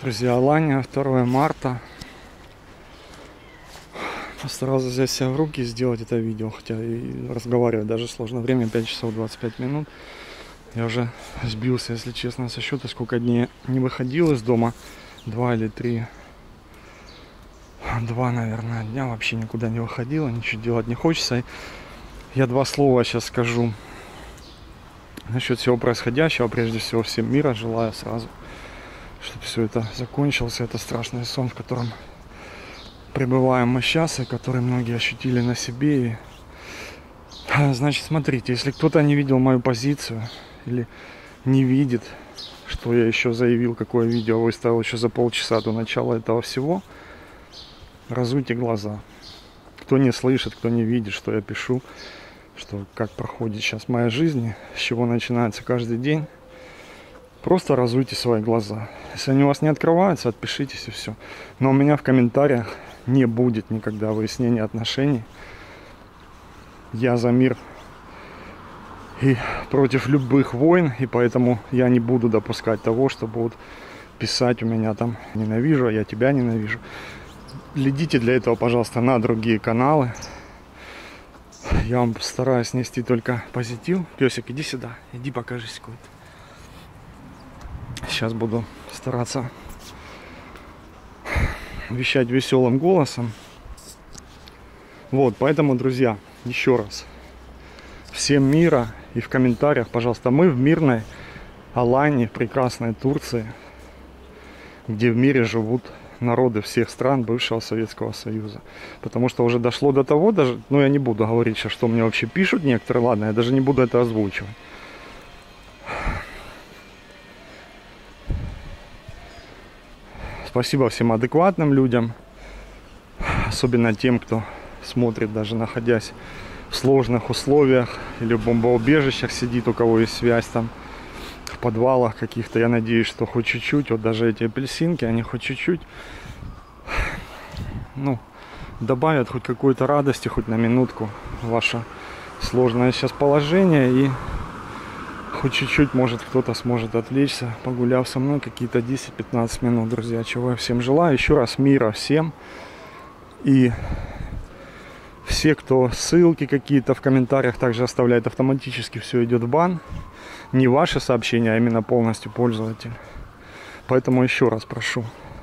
Друзья, Алания, 2 марта. Постарался взять себя в руки и сделать это видео, хотя и разговаривать даже сложно. Время 5 часов 25 минут. Я уже сбился, если честно, со счета, сколько дней не выходил из дома. 2 или 3. 2, наверное, дня вообще никуда не выходила, ничего делать не хочется. Я 2 слова сейчас скажу насчет всего происходящего. Прежде всего, всем мира желаю сразу, чтобы все это закончился. Это страшный сон, в котором пребываем мы сейчас, и который многие ощутили на себе. И, значит, смотрите, если кто-то не видел мою позицию или не видит, что я еще заявил, какое видео выставил еще за полчаса до начала этого всего, разуйте глаза. Кто не слышит, кто не видит, что я пишу, что как проходит сейчас моя жизнь, с чего начинается каждый день, просто разуйте свои глаза. Если они у вас не открываются, отпишитесь и все. Но у меня в комментариях не будет никогда выяснения отношений. Я за мир и против любых войн, и поэтому я не буду допускать того, что будут писать у меня там «ненавижу, а я тебя ненавижу». Глядите для этого, пожалуйста, на другие каналы. Я вам постараюсь нести только позитив. Песик, иди сюда, иди покажись какой-то. Сейчас буду стараться вещать веселым голосом. Вот, поэтому, друзья, еще раз. Всем мира и в комментариях, пожалуйста, мы в мирной Алании, в прекрасной Турции, где в мире живут народы всех стран бывшего Советского Союза. Потому что уже дошло до того, даже, ну я не буду говорить сейчас, что мне вообще пишут некоторые, ладно, я даже не буду это озвучивать. Спасибо всем адекватным людям, особенно тем, кто смотрит, даже находясь в сложных условиях или в бомбоубежищах сидит, у кого есть связь там, в подвалах каких-то. Я надеюсь, что хоть чуть-чуть, вот даже эти апельсинки, они хоть чуть-чуть, ну, добавят хоть какой-то радости, хоть на минутку в ваше сложное сейчас положение. И хоть чуть-чуть, может, кто-то сможет отвлечься, погуляв со мной какие-то 10-15 минут, друзья. Чего я всем желаю. Еще раз мира всем. И все, кто ссылки какие-то в комментариях также оставляет, автоматически все идет в бан. Не ваши сообщения, а именно полностью пользователь. Поэтому еще раз прошу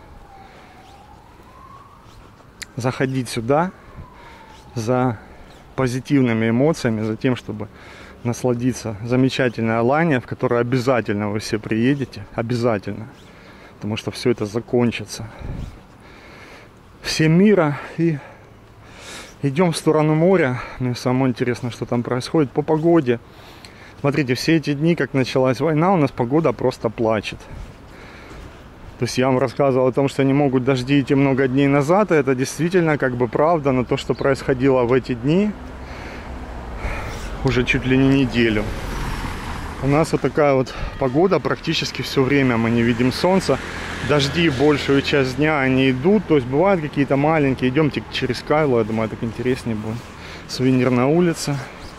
заходить сюда за позитивными эмоциями, за тем, чтобы насладиться замечательной Аланией, в которую обязательно вы все приедете. Обязательно. Потому что все это закончится. Всем мира и идем в сторону моря. Мне самое интересно, что там происходит по погоде. Смотрите, все эти дни, как началась война, у нас погода просто плачет. То есть я вам рассказывал о том, что не могут дожди идти много дней назад, и это действительно как бы правда, но то, что происходило в эти дни, уже чуть ли не неделю. У нас вот такая вот погода, практически все время мы не видим солнца. Дожди большую часть дня они идут, то есть бывают какие-то маленькие. Идемте через Кайлу, я думаю, так интереснее будет. Сувенир на улице.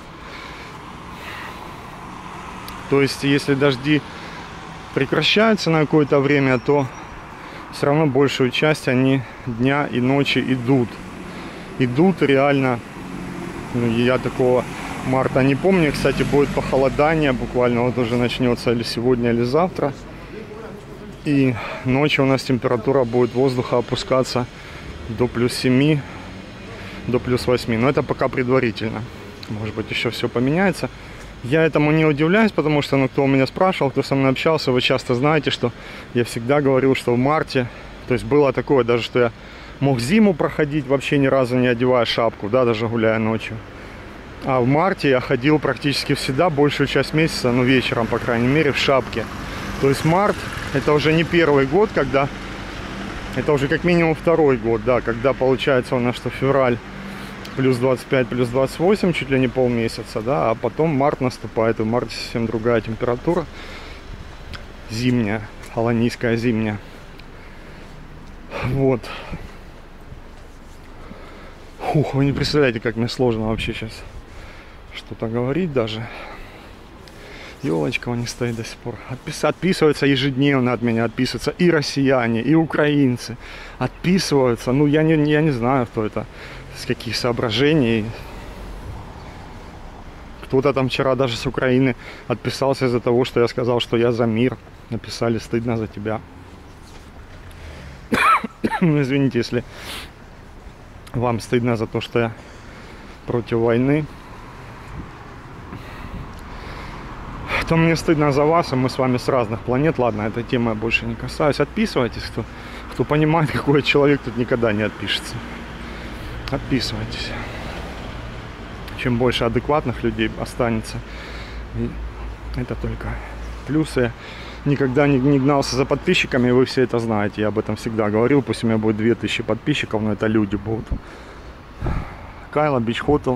То есть если дожди прекращаются на какое-то время, то все равно большую часть они дня и ночи идут. Идут реально. Ну, я такого марта не помню. Кстати, будет похолодание, буквально вот уже начнется или сегодня, или завтра. И ночью у нас температура будет воздуха опускаться до +7, до +8. Но это пока предварительно. Может быть, еще все поменяется. Я этому не удивляюсь, потому что, ну, кто у меня спрашивал, кто со мной общался, вы часто знаете, что я всегда говорил, что в марте, то есть было такое даже, что я мог зиму проходить, вообще ни разу не одевая шапку, да, даже гуляя ночью. А в марте я ходил практически всегда, большую часть месяца, ну, вечером, по крайней мере, в шапке. То есть март, это уже не первый год, когда, это уже как минимум 2-й год, да, когда получается у нас, что февраль +25, +28, чуть ли не полмесяца, да, а потом март наступает, и в марте совсем другая температура, зимняя, аланийская зимняя. Вот. Ух, вы не представляете, как мне сложно вообще сейчас что-то говорить даже. Елочка у них стоит до сих пор. Отписываются ежедневно от меня, отписываются и россияне, и украинцы. Отписываются. Ну, я не знаю, кто это, с каких соображений. Кто-то там вчера даже с Украины отписался из-за того, что я сказал, что я за мир. Написали: стыдно за тебя. Ну, извините, если вам стыдно за то, что я против войны, то мне стыдно за вас, и мы с вами с разных планет. Ладно, этой темы я больше не касаюсь. Отписывайтесь, кто понимает, какой человек, тут никогда не отпишется. Отписывайтесь. Чем больше адекватных людей останется, и это только плюсы. Никогда не гнался за подписчиками, вы все это знаете, я об этом всегда говорил. Пусть у меня будет 2000 подписчиков, но это люди будут. Кайла, Бич Хотел.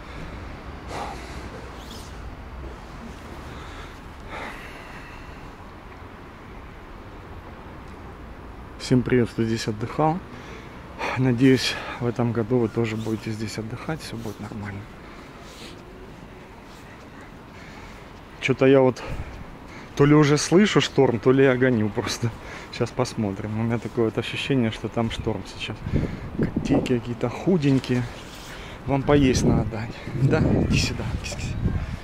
Всем привет, кто здесь отдыхал. Надеюсь, в этом году вы тоже будете здесь отдыхать, все будет нормально. Что-то я вот то ли уже слышу шторм, то ли я гоню просто. Сейчас посмотрим. У меня такое вот ощущение, что там шторм сейчас. Котейки какие-то худенькие. Вам поесть надо дать. Да? Иди сюда. Кис-кис.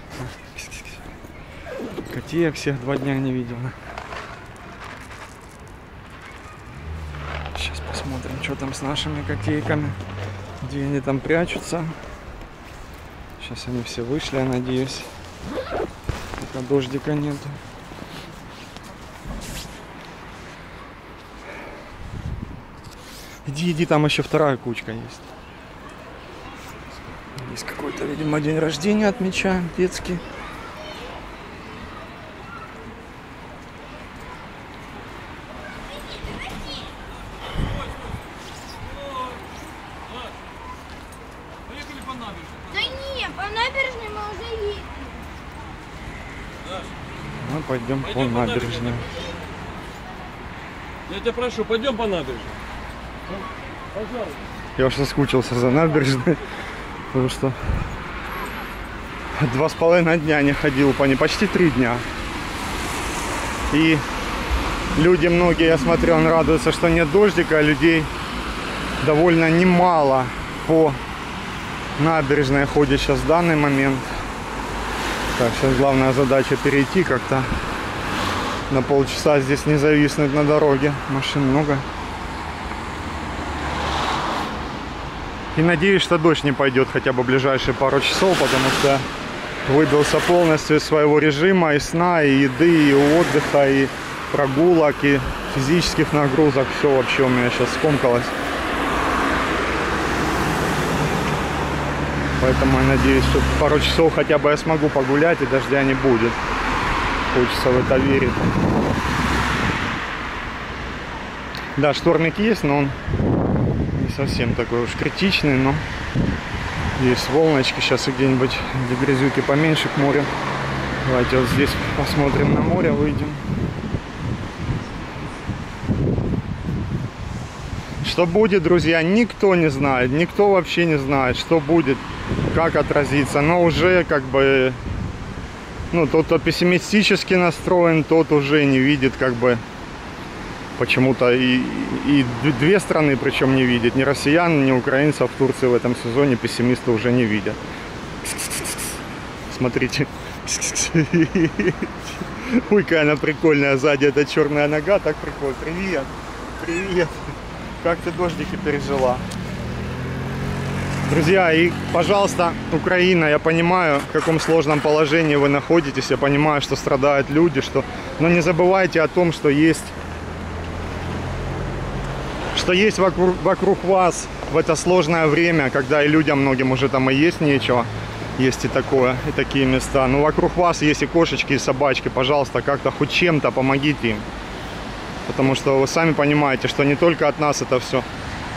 Котеек всех 2 дня не видел. Сейчас посмотрим, что там с нашими котейками. Где они там прячутся. Сейчас они все вышли, я надеюсь. Пока дождика нету. Иди, там еще вторая кучка есть. Есть какой-то, видимо, день рождения отмечаем, детский. Да не, по набережной мы уже ездили. Мы пойдем по набережной. Я тебя прошу, пойдем по набережной. Пожалуйста. Я уж соскучился за набережной, потому что 2,5 дня не ходил по ней, почти 3 дня. И люди многие, я смотрел, радуются, что нет дождика, а людей довольно немало по набережной ходит сейчас в данный момент. Так, сейчас главная задача перейти как-то на полчаса, здесь не зависнуть на дороге, машин много. И надеюсь, что дождь не пойдет хотя бы ближайшие пару часов, потому что выбился полностью из своего режима и сна, и еды, и отдыха, и прогулок, и физических нагрузок. Все вообще у меня сейчас скомкалось. Поэтому я надеюсь, что пару часов хотя бы я смогу погулять и дождя не будет. Хочется в это верить. Да, штормик есть, но он не совсем такой уж критичный, но есть волночки. Сейчас и где-нибудь, где грязюки поменьше, к морю. Давайте вот здесь посмотрим на море, выйдем. Что будет, друзья, никто не знает. Никто вообще не знает, что будет, как отразится. Но уже как бы, ну, тот, кто пессимистически настроен, тот уже не видит как бы почему-то и две страны, причем не видит. Ни россиян, ни украинцев в Турции в этом сезоне пессимисты уже не видят. Смотрите. Ой, какая она прикольная сзади, эта черная нога, так прикольно. Привет, привет. Как ты дождики пережила? Друзья, и, пожалуйста, Украина, я понимаю, в каком сложном положении вы находитесь, я понимаю, что страдают люди, что... но не забывайте о том, что есть вокруг вас в это сложное время, когда и людям многим уже там и есть нечего, есть и такое, и такие места. Но вокруг вас есть и кошечки, и собачки, пожалуйста, как-то хоть чем-то помогите им. Потому что вы сами понимаете, что не только от нас это все,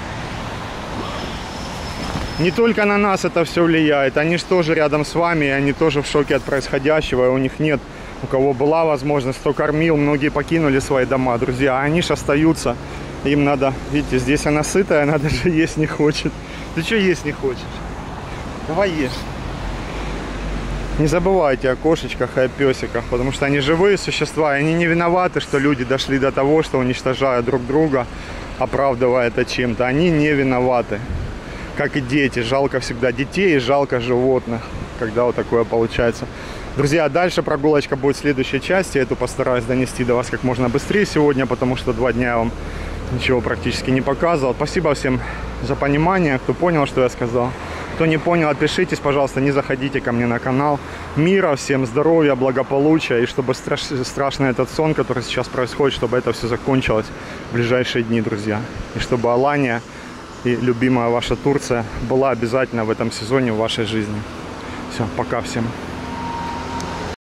не только на нас это все влияет. Они же тоже рядом с вами, и они тоже в шоке от происходящего, и у них нет, у кого была возможность, кто кормил, многие покинули свои дома, друзья, а они же остаются. Им надо, видите, здесь она сытая, она даже есть не хочет. Ты что есть не хочешь? Давай ешь. Не забывайте о кошечках и о песиках, потому что они живые существа, и они не виноваты, что люди дошли до того, что уничтожают друг друга, оправдывая это чем-то. Они не виноваты, как и дети. Жалко всегда детей и жалко животных, когда вот такое получается. Друзья, дальше прогулочка будет в следующей части. Эту постараюсь донести до вас как можно быстрее сегодня, потому что 2 дня я вам ничего практически не показывал. Спасибо всем за понимание, кто понял, что я сказал. Кто не понял, отпишитесь, пожалуйста, не заходите ко мне на канал. Мира, всем здоровья, благополучия, и чтобы страшный этот сон, который сейчас происходит, чтобы это все закончилось в ближайшие дни, друзья. И чтобы Алания и любимая ваша Турция была обязательно в этом сезоне в вашей жизни. Все, пока всем.